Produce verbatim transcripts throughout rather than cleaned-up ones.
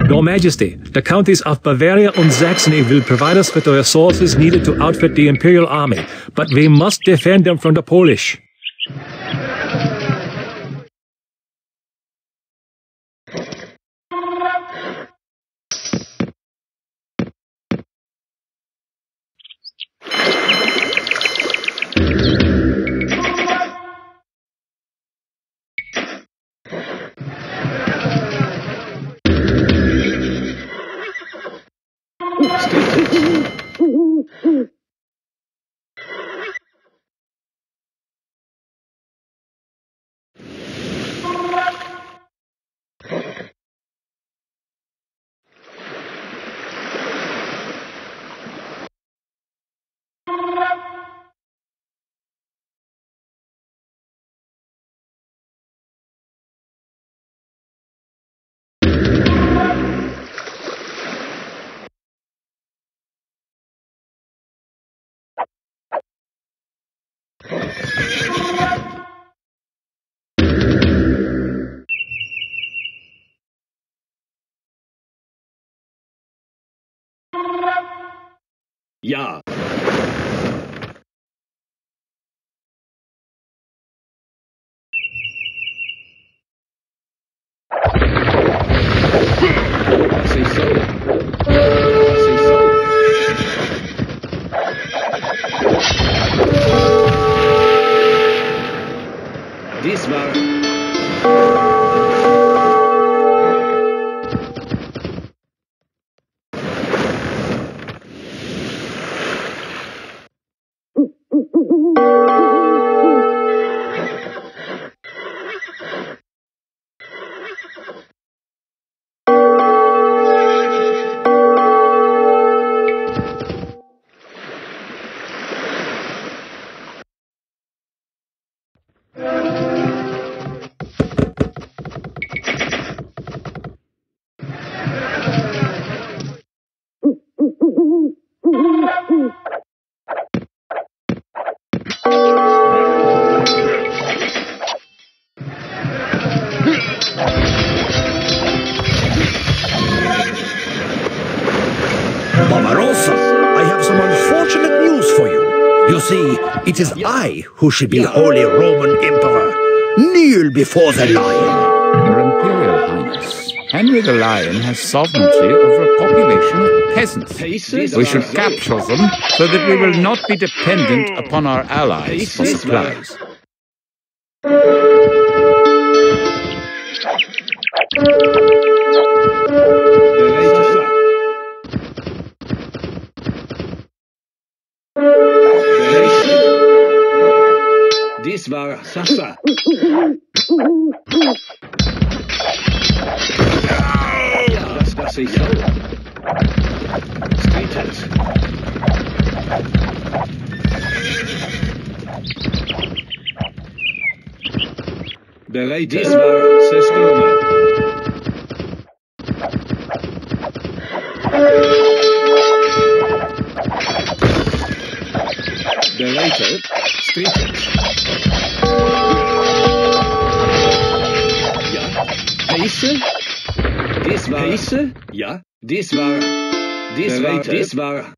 Your Majesty, the counties of Bavaria and Saxony will provide us with the resources needed to outfit the Imperial Army, but we must defend them from the Polish. Ja. Was ich soll. Was ich soll. Dies war... Barbarossa, I have some unfortunate news for you. You see, it is I who should be Holy Roman Emperor. Kneel before the Lion. Your Imperial Highness, Henry the Lion has sovereignty over a population of peasants. We should capture them so that we will not be dependent upon our allies for supplies. Dies war Sasa. Ja, das, das ich soll. Streeters. Bereit. Dies war Sestome. Bereite. Streeters. Heise? Dies war... Heise? Ja. Dies war... Dies war... Dies war...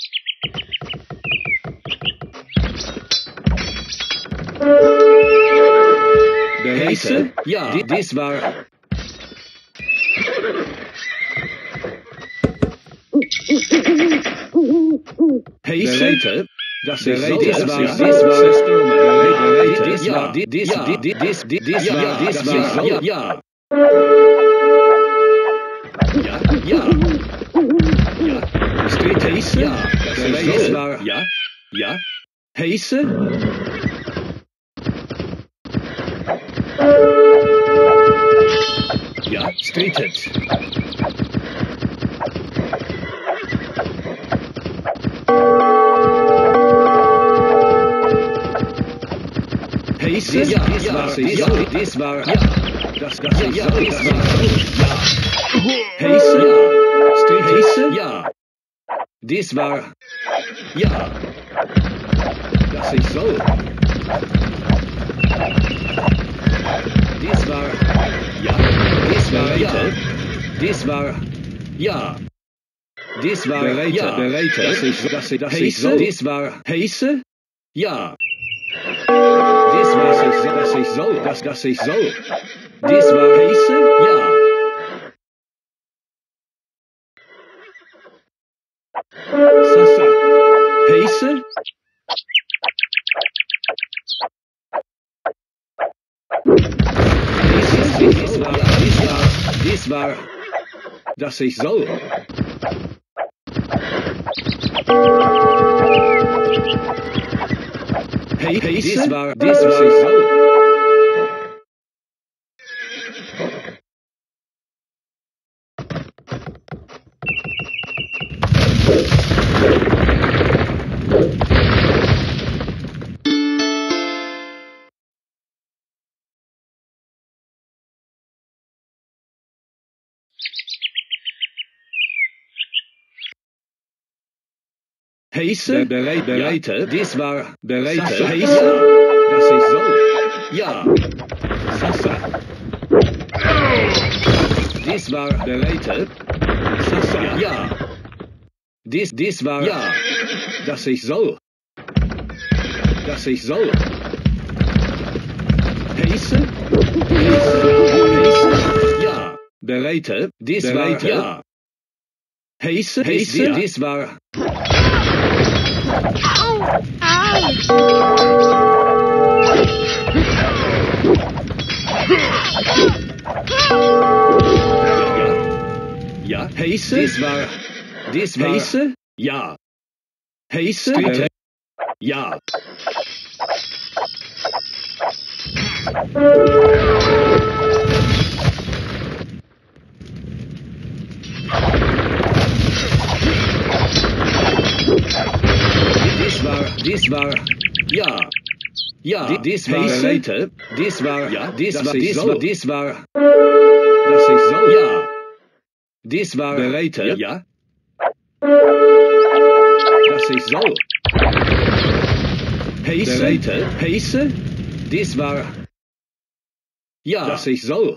Heise? Ja. Dies war... Heise? Das ist so... Dies war... Dies war... Dies war... Dies war... Dies... Dies war... Dies war... Ja. Ja, ja. Ja. Street Heise? Ja. Das war... Ja. Ja. Heise? Ja, Streeted. Heise? Ja, dies war... Dies war... Ja. Das, das, ja, ja, dies war... Ja. Heise? Ja. Street Heise? Ja. Dies war... Ja. Das ich soll. Dies war... Ja. Dies war... Ja. Dies war... ja. Dies war, bereite, ja. Bereite, das ich, das ich, das ich so. Dies war, heiße, ja. Dies war, das ich, das ich so, das, das ich so. Dies war, heiße, ja. Sasa, heiße. Dies war, dies war, dies war, dass ich soll. Hey, hey, dies war, dies war, ich soll. Heiße, bereit, bereite, ja. Dies war, bereite, heiße, ja. Dass ich soll, ja, Sasa. Dies war, bereite, Sasa, ja, ja. Dies, dies war, ja, dass ich soll, dass ich soll. Heiße, heiße, ja, bereite, dies bereite, war, ja. Heiße, heiße, dies war, Au! Au! Ja, ja, heiße, dies war, dies war, heiße, ja, heiße, ja. Dies war, dies war, ja, ja, dies war, bereite, dies war, ja, dies war, dies war, dies war, dass ich soll, ja, dies war, bereite, ja, dass ich soll, heiße, bereite, heiße, dies war, ja, dass ich soll.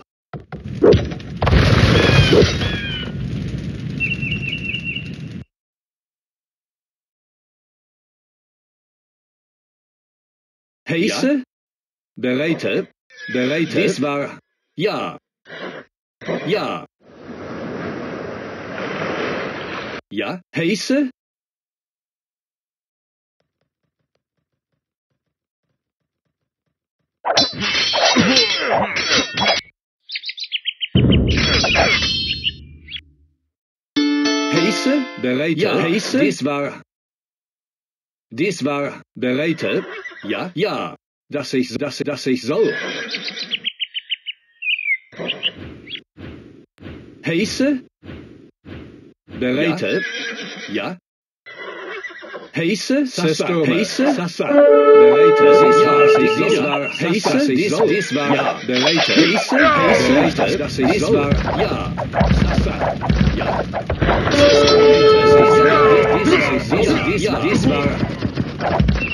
Heiße, ja. Bereite, bereite, dies war, ja, ja, ja, heiße, heiße, bereite, ja, heiße, dies war, dies war, bereite, ja, ja, dass ich, dass, dass ich soll. Heiße, bereite, ja. Heiße, Sasa, heiße, Sasa, bereite, dies war, dies war, heiße, dies, dies war, ja, bereite, heiße, heiße, dass ich, dies war, ja, Sasa, ja. Dies war, dies war,